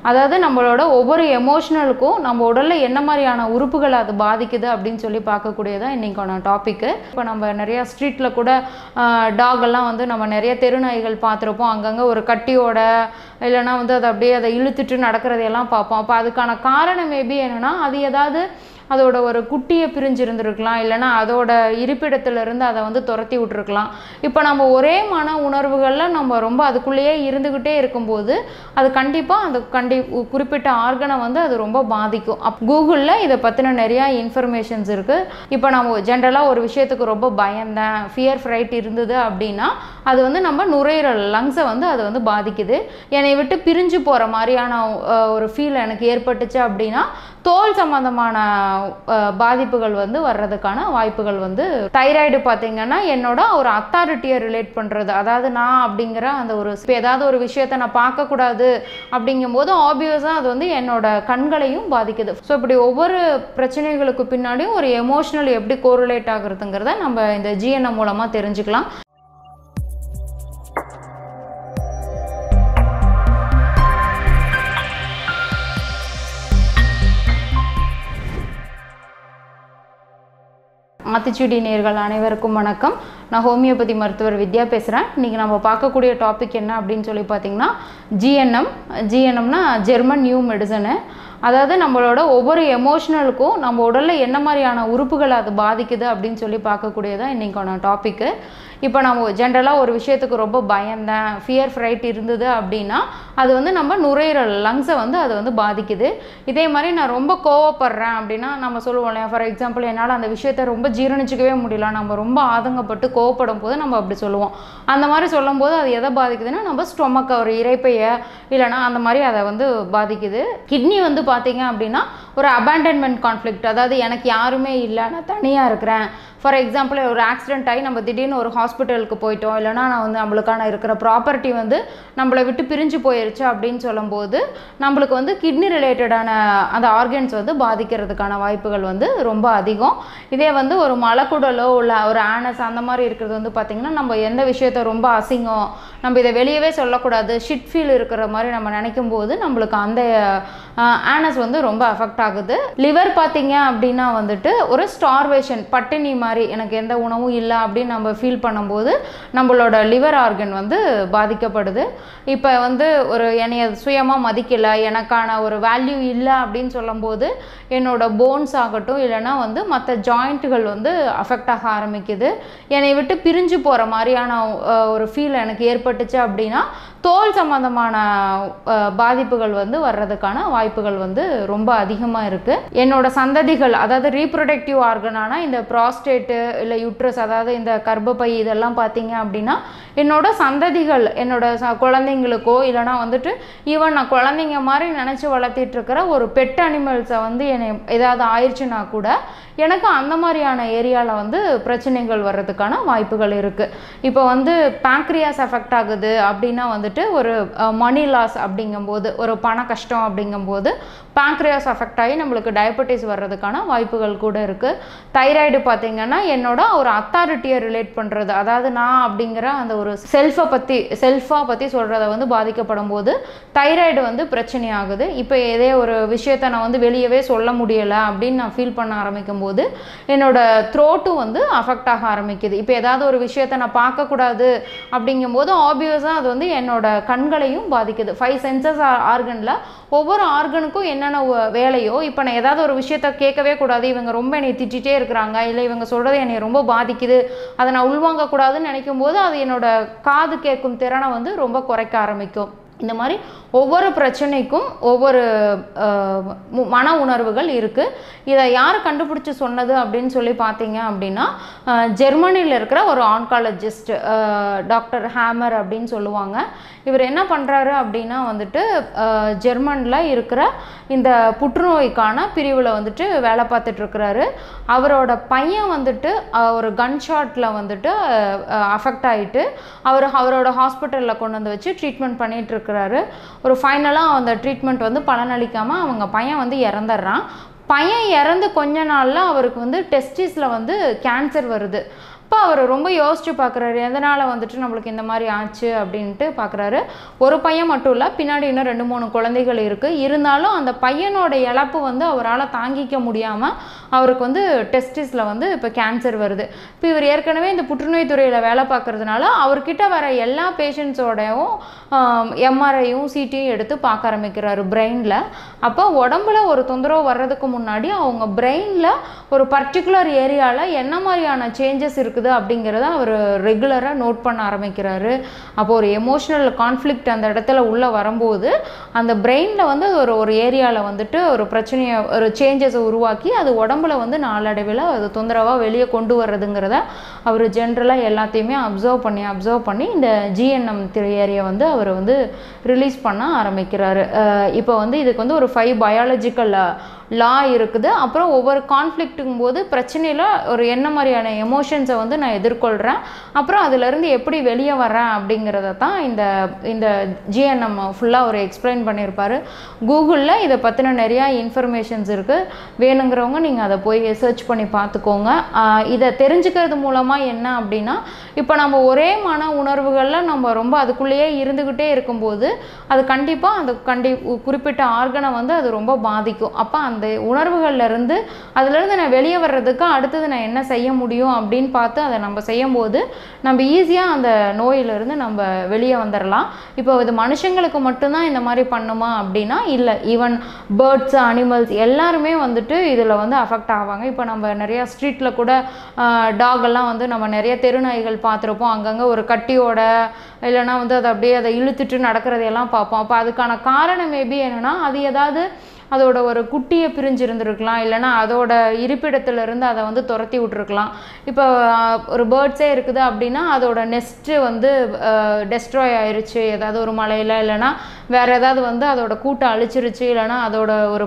அதாவது நம்மளோட ஒவ்வொரு எமோஷனலுக்கும் நம்ம உடலில் என்ன மாதிரியான உறுப்புகளை அது பாதிக்குது அப்படின்னு சொல்லி பார்க்கக்கூடியதான் இன்றைக்கான டாப்பிக்கு. இப்போ நம்ம நிறையா ஸ்ட்ரீட்டில் கூட டாகெல்லாம் வந்து நம்ம நிறைய தெருநாய்கள் பார்த்துருப்போம். அங்கங்கே ஒரு கட்டியோட இல்லைனா வந்து அதை அப்படியே அதை இழுத்துட்டு நடக்கிறதையெல்லாம் பார்ப்போம். அப்போ அதுக்கான காரணம் மேபி என்னென்னா அது ஏதாவது அதோட ஒரு குட்டியை பிரிஞ்சிருந்துருக்கலாம், இல்லைனா அதோட இருப்பிடத்துலேருந்து அதை வந்து துரத்தி விட்டுருக்கலாம். இப்போ நம்ம ஒரே மன உணர்வுகளில் நம்ம ரொம்ப அதுக்குள்ளேயே இருந்துக்கிட்டே இருக்கும்போது அது கண்டிப்பாக அந்த குறிப்பிட்ட ஆர்கனை வந்து அது ரொம்ப பாதிக்கும். கூகுளில் இதை பற்றின நிறையா இன்ஃபர்மேஷன்ஸ் இருக்குது. இப்போ நம்ம ஜென்ரலாக ஒரு விஷயத்துக்கு ரொம்ப பயந்தேன், ஃபியர் ஃப்ரைட் இருந்தது அப்படின்னா அது வந்து நம்ம நுரையீரல் லங்ஸை வந்து அது வந்து பாதிக்குது. என்னை விட்டு பிரிஞ்சு போகிற மாதிரியான ஒரு ஃபீல் எனக்கு ஏற்பட்டுச்சு அப்படின்னா தோல் சம்பந்தமான பாதிப்புகள் வந்து வர்றதுக்கான வாய்ப்புகள் வந்து. தைராய்டு பார்த்தீங்கன்னா என்னோட ஒரு அத்தாரிட்டியை ரிலேட் பண்ணுறது, அதாவது நான் அப்படிங்கிற அந்த ஒரு ஏதாவது ஒரு விஷயத்தை நான் பார்க்கக்கூடாது அப்படிங்கும்போது ஆப்வியஸாக அது வந்து என்னோட கண்களையும் பாதிக்குது. ஸோ இப்படி ஒவ்வொரு பிரச்சனைகளுக்கு பின்னாடியும் ஒரு எமோஷ்னல் எப்படி கோரிலேட் ஆகுறதுங்கிறத நம்ம இந்த ஜிஎன்எம் மூலமாக தெரிஞ்சுக்கலாம். ஆத்திச்சூடி நேயர்கள் அனைவருக்கும் வணக்கம். நான் ஹோமியோபதி மருத்துவர் வித்யா பேசுகிறேன். இன்றைக்கி நம்ம பார்க்கக்கூடிய டாபிக் என்ன அப்படின்னு சொல்லி பார்த்திங்கன்னா ஜிஎன்எம்னா ஜெர்மன் நியூ மெடிசனு. அதாவது நம்மளோட ஒவ்வொரு எமோஷ்னலுக்கும் நம்ம உடலில் என்ன மாதிரியான உறுப்புகளை அது பாதிக்குது அப்படின்னு சொல்லி பார்க்கக்கூடியதான் இன்றைக்கான டாப்பிக்கு. இப்போ நம்ம ஜென்ரலாக ஒரு விஷயத்துக்கு ரொம்ப பயந்தேன், ஃபியர் ஃப்ரைட் இருந்தது அப்படின்னா அது வந்து நம்ம நுரையீரல் லங்ஸை வந்து அது வந்து பாதிக்குது. இதே மாதிரி நான் ரொம்ப கோவப்படுறேன் அப்படின்னா நம்ம சொல்லுவோம் இல்லையா, ஃபார் எக்ஸாம்பிள் என்னால் அந்த விஷயத்தை ரொம்ப ஜீரணிச்சிக்கவே முடியல, நம்ம ரொம்ப ஆதங்கப்பட்டு கோவப்படும் போது நம்ம அப்படி சொல்லுவோம். அந்த மாதிரி சொல்லும் போது அது எதை பாதிக்குதுன்னா நம்ம ஸ்டொமக்கை, ஒரு இரைப்பையை, இல்லைனா அந்த மாதிரி அதை வந்து பாதிக்குது. கிட்னி வந்து பார்த்தீங்க அப்படின்னா ஒரு அபேண்டன்மெண்ட் கான்ஃப்ளிக்ட், அதாவது எனக்கு யாருமே இல்லை, நான் தனியாக இருக்கிறேன். ஃபார் எக்ஸாம்பிள் ஒரு ஆக்சிடென்ட் ஆகி நம்ம திடீர்னு ஒரு ஹாஸ்பிட்டலுக்கு போயிட்டோம், இல்லைனா நான் வந்து நம்மளுக்கான இருக்கிற ப்ராப்பர்ட்டி வந்து நம்மளை விட்டு பிரிஞ்சு போயிடுச்சு அப்படின்னு சொல்லும்போது நம்மளுக்கு வந்து கிட்னி ரிலேட்டடான அந்த ஆர்கன்ஸ் வந்து பாதிக்கிறதுக்கான வாய்ப்புகள் வந்து ரொம்ப அதிகம். இதே வந்து ஒரு மலக்குடலோ இல்லை ஒரு ஆனஸ் அந்த மாதிரி இருக்கிறது வந்து பார்த்திங்கன்னா நம்ம எந்த விஷயத்த ரொம்ப அசிங்கம், நம்ம இதை வெளியவே சொல்லக்கூடாது, ஷிட் ஃபீல் இருக்கிற மாதிரி நம்ம நினைக்கும் போது நம்மளுக்கு அந்த ஆனஸ் வந்து ரொம்ப அஃபெக்ட் ஆகுது. லிவர் பார்த்தீங்க அப்படின்னா வந்துட்டு ஒரு ஸ்டார்வேஷன், பட்டினி மாதிரி, எனக்கு எந்த உணவும் இல்லை அப்படின்னு நம்ம ஃபீல் பண்ணும்போது நம்மளோட லிவர் ஆர்கன் வந்து பாதிக்கப்படுது. இப்போ வந்து ஒரு என்னைய சுயமாக மதிக்கலை, எனக்கான ஒரு வேல்யூ இல்லை அப்படின்னு சொல்லும்போது என்னோட போன்ஸ் ஆகட்டும் இல்லைனா வந்து மற்ற ஜாயிண்ட்டுகள் வந்து அஃபெக்ட் ஆக ஆரம்பிக்குது. என்னை விட்டு பிரிஞ்சு போகிற மாதிரியான ஒரு ஃபீல் எனக்கு ஏற்பட்டுச்சு அப்படின்னா தோல் சம்பந்தமான பாதிப்புகள் வந்து வர்றதுக்கான வாய்ப்புகள் வந்து ரொம்ப அதிகமாக இருக்குது. என்னோட சந்ததிகள், அதாவது ரீப்ரொடக்டிவ் ஆர்கனான இந்த ப்ராஸ்டேட்டு இல்லை யூட்ரஸ், அதாவது இந்த கர்ப்பப்பை, இதெல்லாம் பார்த்தீங்க அப்படின்னா என்னோட சந்ததிகள், என்னோட குழந்தைங்களுக்கோ இல்லைனா வந்துட்டு ஈவன் நான் குழந்தைங்க மாதிரி நினச்சி வளர்த்திட்டு இருக்கிற ஒரு பெட் அனிமல்ஸை வந்து என்னை ஏதாவது ஆயிடுச்சுன்னா கூட எனக்கு அந்த மாதிரியான ஏரியாவில் வந்து பிரச்சனைகள் வர்றதுக்கான வாய்ப்புகள் இருக்குது. இப்போ வந்து பேங்க்ரியாஸ் அஃபெக்ட் ஆகுது அப்படின்னா வந்துட்டு ஒரு மணி லாஸ் அப்படிங்கும்போது, ஒரு பண கஷ்டம் அப்படிங்கும்போது பேங்க்ரியாஸ் அஃபெக்ட் ஆகி நம்மளுக்கு டயபெட்டிஸ் வர்றதுக்கான வாய்ப்புகள் கூட இருக்குது. தைராய்டு பார்த்திங்கன்னா என்னோட ஒரு அத்தாரிட்டியை ரிலேட் பண்ணுறது, அதாவது நான் அப்படிங்கிற அந்த ஒரு செல்ஃபாக பற்றி சொல்கிறத வந்து பாதிக்கப்படும் போது தைராய்டு வந்து பிரச்சனை ஆகுது. இப்போ இதே ஒரு விஷயத்தை நான் வந்து வெளியவே சொல்ல முடியலை அப்படின்னு நான் ஃபீல் பண்ண ஆரம்பிக்கும் போது என்னோட த்ரோட்டும் வந்து அஃபெக்ட் ஆக ஆரம்பிக்குது. இப்போ ஏதாவது ஒரு விஷயத்தை நான் பார்க்கக்கூடாது அப்படிங்கும்போது ஆப்வியஸாக அது வந்து என்னோட கண்களையும் பாதிக்குது. 5 சென்சஸ் ஆர்கனில் ஒவ்வொரு ஆர்கனுக்கும் என்னென்ன வேலையோ, இப்போ நான் ஏதாவது ஒரு விஷயத்த கேட்கவே கூடாது, இவங்க ரொம்ப என்னை திட்டிகிட்டே இருக்கிறாங்க, இல்லை இவங்க சொல்கிறது என்னை ரொம்ப பாதிக்குது, அதை நான் உள்வாங்கக்கூடாதுன்னு நினைக்கும் போது அது என்னோட காது கேட்கும் திறனை வந்து ரொம்ப குறைக்க ஆரம்பிக்கும். இந்த மாதிரி ஒவ்வொரு பிரச்சனைக்கும் ஒவ்வொரு மன உணர்வுகள் இருக்குது. இதை யார் கண்டுபிடிச்சி சொன்னது அப்படின்னு சொல்லி பார்த்தீங்க அப்படின்னா ஜெர்மனியில் இருக்கிற ஒரு ஆன்காலஜிஸ்ட் டாக்டர் ஹேமர் அப்படின்னு சொல்லுவாங்க. இவர் என்ன பண்ணுறாரு அப்படின்னா வந்துட்டு ஜெர்மனில் இருக்கிற இந்த புற்றுநோய்க்கான பிரிவில் வந்துட்டு வேலை பார்த்துட்ருக்கிறாரு. அவரோட பையன் வந்துட்டு ஒரு கன் ஷாட்டில் வந்துட்டு அஃபெக்ட் ஆகிட்டு அவரோட ஹாஸ்பிட்டலில் கொண்டு வந்து வச்சு ட்ரீட்மெண்ட் பண்ணிகிட்ருக்கிறாரு. ஒரு ஃபைனலாக அந்த ட்ரீட்மெண்ட் வந்து பலனளிக்காமல் அவங்க பையன் வந்து இறந்துடுறான். பையன் இறந்து கொஞ்ச நாளில் அவருக்கு வந்து டெஸ்டிஸில் வந்து கேன்சர் வருது. அப்போ அவர் ரொம்ப யோசிச்சு பார்க்குறாரு, எதனால் வந்துட்டு நம்மளுக்கு இந்த மாதிரி ஆச்சு அப்படின்ட்டு பார்க்குறாரு. ஒரு பையன் மட்டும் இல்லை, பின்னாடி இன்னும் 2-3 குழந்தைகள் இருக்குது. இருந்தாலும் அந்த பையனோட இழப்பு வந்து அவரால் தாங்கிக்க முடியாமல் அவருக்கு வந்து டெஸ்டிஸில் வந்து இப்போ கேன்சர் வருது. இப்போ இவர் ஏற்கனவே இந்த புற்றுநோய் துறையில் வேலை பார்க்குறதுனால அவர்கிட்ட வர எல்லா பேஷண்ட்ஸோடையும் எம்ஆர்ஐயும் சிடியும் எடுத்து பார்க்க ஆரம்பிக்கிறாரு பிரெயினில். அப்போ உடம்புல ஒரு தொந்தரவு வர்றதுக்கு முன்னாடி அவங்க பிரெயினில் ஒரு பர்டிகுலர் ஏரியாவில் என்ன மாதிரியான சேஞ்சஸ் இருக்குது அப்படிங்கிறத அவர் ரெகுலராக நோட் பண்ண ஆரம்பிக்கிறாரு. அப்போ ஒரு எமோஷ்னல் கான்ஃப்ளிக்ட் அந்த இடத்துல உள்ளே வரும்போது அந்த பிரெயினில் வந்து ஒரு ஏரியாவில் வந்துட்டு ஒரு பிரச்சனையை, ஒரு சேஞ்சஸை உருவாக்கி அது உடம்புல வந்து நாளடைவில் அது தொந்தரவாக வெளியே கொண்டு வர்றதுங்கிறத அவர் ஜென்ரலாக எல்லாத்தையுமே அப்சர்வ் பண்ணி இந்த ஜிஎன்எம் தியரியை வந்து அவர் வந்து ரிலீஸ் பண்ண ஆரம்பிக்கிறாரு. இப்போ வந்து இதுக்கு வந்து ஒரு 5 பயாலஜிக்கல் லா இருக்குது. அப்புறம் ஒவ்வொரு கான்ஃப்ளிக்ட்டுங்கும் போது பிரச்சனையில் ஒரு என்ன மாதிரியான எமோஷன்ஸை வந்து நான் எதிர்கொள்கிறேன், அப்புறம் அதிலிருந்து எப்படி வெளியே வர்றேன் அப்படிங்கிறத தான் இந்த ஜிஎன்எம் ஃபுல்லாக அவர் எக்ஸ்பிளைன் பண்ணியிருப்பார். கூகுளில் இதை பற்றின நிறையா இன்ஃபர்மேஷன்ஸ் இருக்குது. வேணுங்கிறவங்க நீங்கள் அதை போய் சர்ச் பண்ணி பார்த்துக்கோங்க. இதை தெரிஞ்சுக்கிறது மூலமாக என்ன அப்படின்னா, இப்போ நம்ம ஒரே மன உணர்வுகளில் நம்ம ரொம்ப அதுக்குள்ளேயே இருந்துக்கிட்டே இருக்கும்போது அது கண்டிப்பாக அந்த குறிப்பிட்ட ஆர்கனை வந்து அது ரொம்ப பாதிக்கும். அப்போ அந்த உணர்வுகள்லேருந்து அதிலேருந்து நான் வெளியே வர்றதுக்கு அடுத்தது நான் என்ன செய்ய முடியும் அப்படின்னு பார்த்து அதை நம்ம செய்யும்போது நம்ம ஈஸியாக அந்த நோயிலிருந்து நம்ம வெளியே வந்துடலாம். இப்போ இது மனுஷங்களுக்கு மட்டும்தான் இந்த மாதிரி பண்ணுமா அப்படின்னா இல்லை, ஈவன் பேர்ட்ஸ், அனிமல்ஸ் எல்லாருமே வந்துட்டு இதில் வந்து அஃபெக்ட் ஆவாங்க. இப்போ நம்ம நிறையா ஸ்ட்ரீட்டில் கூட டாகெல்லாம் வந்து நம்ம நிறைய தெருநாய்கள் பார்த்துருப்போம். அங்கங்கே ஒரு கட்டியோட இல்லைனா வந்து அதை அப்படியே அதை இழுத்துட்டு நடக்கிறதையெல்லாம் பார்ப்போம். அப்போ அதுக்கான காரணம் மேபி என்னென்னா, அது ஏதாவது அதோட ஒரு குட்டியை பிரிஞ்சிருந்துருக்கலாம், இல்லைனா அதோட இருப்பிடத்துலேருந்து அதை வந்து துரத்தி விட்டுருக்கலாம். இப்போ ஒரு பேர்ட்ஸே இருக்குது அப்படின்னா அதோட நெஸ்ட்டு வந்து டெஸ்ட்ராய் ஆயிடுச்சு ஏதாவது ஒரு மலையில், இல்லைனா வேறு ஏதாவது வந்து அதோட கூட்டை அழிச்சிருச்சு, இல்லைனா அதோட ஒரு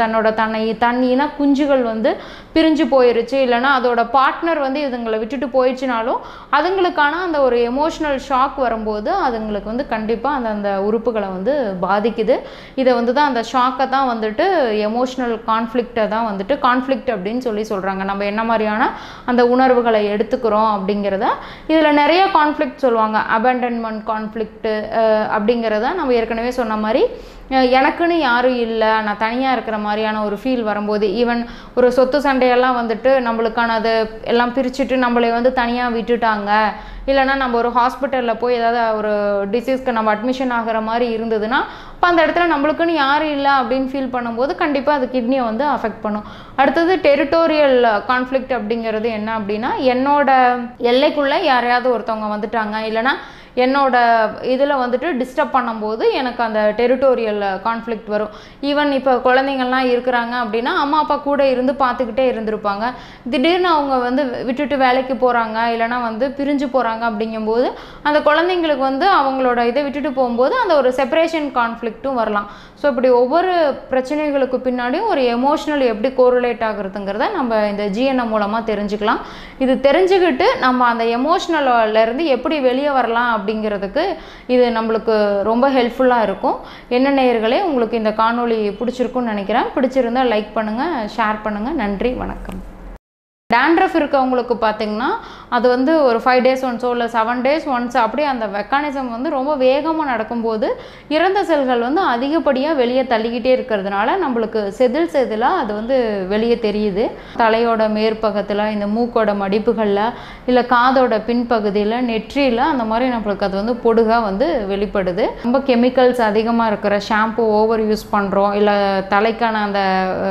தண்ணினா குஞ்சுகள் வந்து பிரிஞ்சு போயிருச்சு, இல்லைனா அதோட பார்ட்னர் வந்து இதுங்களை விட்டுட்டு போயிடுச்சுனாலும் அதுங்களுக்கான அந்த ஒரு எமோஷ்னல் ஷாக் வரும்போது அதுங்களுக்கு வந்து கண்டிப்பாக அந்த உறுப்புகளை வந்து பாதிக்குது. இதை வந்து தான் அந்த ஷாக்கை தான் வந்துட்டு எமோஷ்னல் கான்ஃப்ளிக்டை தான் வந்துட்டு கான்ஃப்ளிக்ட் அப்படின்னு சொல்கிறாங்க. நம்ம என்ன மாதிரியான அந்த உணர்வுகளை எடுத்துக்கிறோம் அப்படிங்கிறத. இதில் நிறைய கான்ஃப்ளிக்ட் சொல்லுவாங்க. அபேண்டன்மெண்ட் கான்ஃப்ளிக்ட்டு அப்படிங்கிறத நம்ம ஏற்கனவே சொன்ன மாதிரி எனக்குன்னு யாரும் இல்லை, நான் தனியாக இருக்கிற மாதிரியான ஒரு ஃபீல் வரும்போது, ஈவன் ஒரு சொத்து சண்டையெல்லாம் வந்துட்டு நம்மளுக்கான அது எல்லாம் பிரிச்சுட்டு நம்மளை வந்து தனியாக விட்டுட்டாங்க, இல்லைனா நம்ம ஒரு ஹாஸ்பிட்டலில் போய் ஏதாவது ஒரு டிசீஸ்க்கு நம்ம அட்மிஷன் ஆகிற மாதிரி இருந்ததுன்னா இப்போ அந்த இடத்துல நம்மளுக்குன்னு யாரும் இல்லை அப்படின்னு ஃபீல் பண்ணும்போது கண்டிப்பாக அது கிட்னியை வந்து அஃபெக்ட் பண்ணும். அடுத்தது டெரிட்டோரியல் கான்ஃப்ளிக்ட் அப்படிங்கிறது என்ன அப்படின்னா, என்னோட எல்லைக்குள்ளே யாரையாவது ஒருத்தவங்க வந்துட்டாங்க, இல்லைனா என்னோட இதில் வந்துட்டு டிஸ்டர்ப் பண்ணும்போது எனக்கு அந்த டெரிட்டோரியல் கான்ஃப்ளிக்ட் வரும். ஈவன் இப்போ குழந்தைங்கள்லாம் இருக்கிறாங்க அப்படின்னா அம்மா அப்பா கூட இருந்து பார்த்துக்கிட்டே இருந்திருப்பாங்க, திடீர்னு அவங்க வந்து விட்டுட்டு வேலைக்கு போகிறாங்க, இல்லைனா வந்து பிரிஞ்சு போகிறாங்க அப்படிங்கும்போது அந்த குழந்தைங்களுக்கு வந்து அவங்களோட இதை விட்டுட்டு போகும்போது அந்த ஒரு செப்பரேஷன் கான்ஃப்ளிக்ட்டும் வரலாம். ஸோ இப்படி ஒவ்வொரு பிரச்சனைகளுக்கு பின்னாடியும் ஒரு எமோஷ்னல் எப்படி கோரிலேட் ஆகுறதுங்கிறத நம்ம இந்த ஜிஎன்எம் மூலமாக தெரிஞ்சுக்கலாம். இது தெரிஞ்சுக்கிட்டு நம்ம அந்த எமோஷ்னல்லேருந்து எப்படி வெளியே வரலாம் அப்படிங்கிறதுக்கு இது நம்மளுக்கு ரொம்ப ஹெல்ப்ஃபுல்லாக இருக்கும். என்ன நேயர்களே, உங்களுக்கு இந்த காணொளி பிடிச்சிருக்குன்னு நினைக்கிறேன். பிடிச்சிருந்தால் லைக் பண்ணுங்கள், ஷேர் பண்ணுங்கள். நன்றி, வணக்கம். டேண்ட்ரஃப் இருக்கவங்களுக்கு பார்த்திங்கன்னா அது வந்து ஒரு 5 days ஒன்ஸோ இல்லை 7 days ஒன்ஸ் அப்படியே அந்த மெக்கானிசம் வந்து ரொம்ப வேகமாக நடக்கும்போது இறந்த செல்கள் வந்து அதிகப்படியாக வெளியே தள்ளிக்கிட்டே இருக்கிறதுனால நம்மளுக்கு செதிலாக அது வந்து வெளியே தெரியுது. தலையோட மேற்பக்கத்தில், இந்த மூக்கோட மடிப்புகளில், இல்லை காதோட பின்பகுதியில், நெற்றியில் அந்த மாதிரி நம்மளுக்கு அது வந்து பொடுகாக வந்து வெளிப்படுது. ரொம்ப கெமிக்கல்ஸ் அதிகமாக இருக்கிற ஷாம்பு ஓவர் யூஸ் பண்ணுறோம், இல்லை தலைக்கான அந்த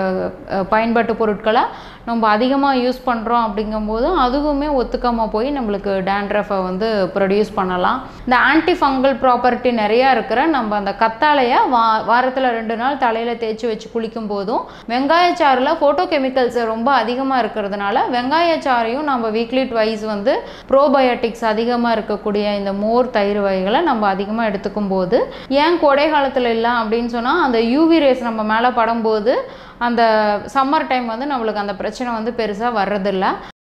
பயன்பாட்டு பொருட்களை நம்ம அதிகமாக யூஸ் பண்ணுறோம் அப்படிங்கும்போது அதுவுமே ஒத்துக்காமல் போய் நம்மளுக்கு டேண்ட்ரஃபை வந்து ப்ரொடியூஸ் பண்ணலாம். இந்த ஆன்டி ஃபங்கல் ப்ராப்பர்ட்டி நிறையா இருக்கிற நம்ம அந்த கத்தாழையை வாரத்தில் 2 நாள் தலையில் தேய்ச்சி வச்சு குளிக்கும் போதும், வெங்காயச்சாறில் ஃபோட்டோ கெமிக்கல்ஸ் ரொம்ப அதிகமாக இருக்கிறதுனால வெங்காயச்சாறையும் நம்ம வீக்லி ட்வைஸ் வந்து ப்ரோபயோட்டிக்ஸ் அதிகமாக இருக்கக்கூடிய இந்த மோர், தயிர் வகைகளை நம்ம அதிகமாக எடுத்துக்கும் போது, ஏன் கோடை காலத்தில் இல்லை அப்படின்னு சொன்னால் அந்த யூவி ரேஸ் நம்ம மேலே படும்போது அந்த சம்மர் டைம் வந்து நம்மளுக்கு அந்த பிரச்சனை வந்து பெருசாக வர்றதில்லை.